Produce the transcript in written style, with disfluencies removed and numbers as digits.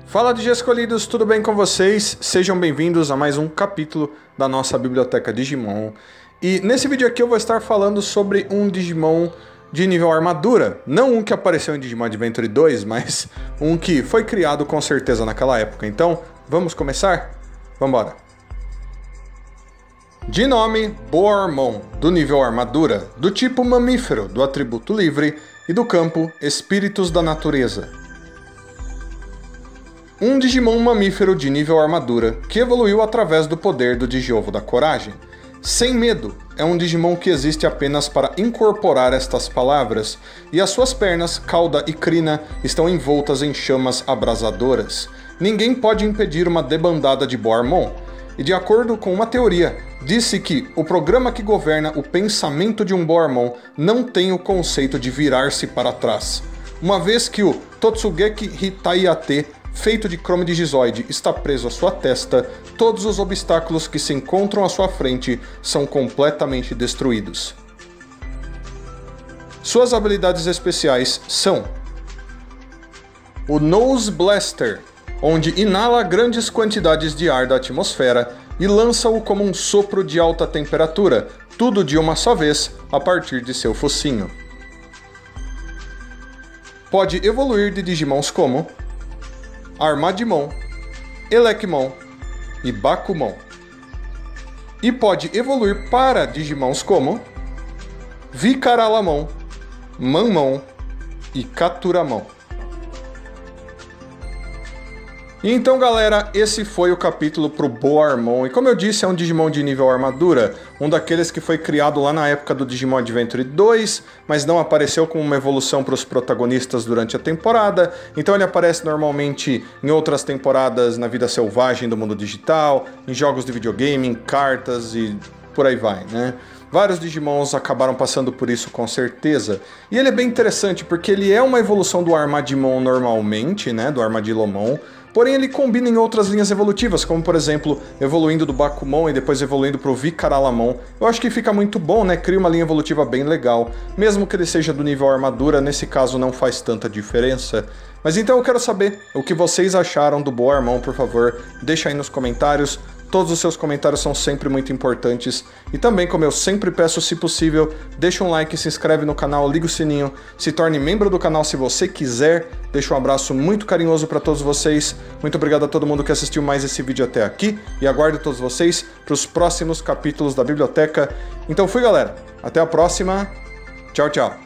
Fala de escolhidos, tudo bem com vocês? Sejam bem-vindos a mais um capítulo da nossa biblioteca Digimon. E nesse vídeo aqui eu vou estar falando sobre um Digimon de nível armadura. Não um que apareceu em Digimon Adventure 2, mas um que foi criado com certeza naquela época. Então, vamos começar? Vambora! De nome Boarmon, do nível armadura, do tipo mamífero, do atributo livre e do campo Espíritos da Natureza. Um Digimon mamífero de nível armadura que evoluiu através do poder do Digiovo da Coragem. Sem medo é um Digimon que existe apenas para incorporar estas palavras, e as suas pernas, cauda e crina estão envoltas em chamas abrasadoras. Ninguém pode impedir uma debandada de Boarmon, e de acordo com uma teoria, disse que o programa que governa o pensamento de um Boarmon não tem o conceito de virar-se para trás. Uma vez que o Totsugeki Hitaiate, feito de chrome digizoide, está preso à sua testa, todos os obstáculos que se encontram à sua frente são completamente destruídos. Suas habilidades especiais são o Nose Blaster, onde inala grandes quantidades de ar da atmosfera e lança-o como um sopro de alta temperatura, tudo de uma só vez, a partir de seu focinho. Pode evoluir de Digimons como Armadimon, Elecmon e Bakumon. E pode evoluir para Digimons como Vicaralamon, Manmon e Katuramon. E então, galera, esse foi o capítulo pro Boarmon. E como eu disse, é um Digimon de nível armadura, um daqueles que foi criado lá na época do Digimon Adventure 2, mas não apareceu como uma evolução para os protagonistas durante a temporada. Então ele aparece normalmente em outras temporadas na vida selvagem do mundo digital, em jogos de videogame, em cartas e por aí vai, né? Vários Digimons acabaram passando por isso com certeza. E ele é bem interessante porque ele é uma evolução do Armadimon normalmente, né? Do Armadilomon. Porém, ele combina em outras linhas evolutivas, como por exemplo, evoluindo do Bakumon e depois evoluindo para o Vicaralamon. Eu acho que fica muito bom, né? Cria uma linha evolutiva bem legal. Mesmo que ele seja do nível armadura, nesse caso não faz tanta diferença. Mas então eu quero saber o que vocês acharam do Boarmon, por favor. Deixa aí nos comentários. Todos os seus comentários são sempre muito importantes. E também, como eu sempre peço, se possível, deixa um like, se inscreve no canal, liga o sininho, se torne membro do canal se você quiser. Deixa um abraço muito carinhoso para todos vocês. Muito obrigado a todo mundo que assistiu mais esse vídeo até aqui. E aguardo todos vocês para os próximos capítulos da biblioteca. Então fui, galera. Até a próxima. Tchau, tchau.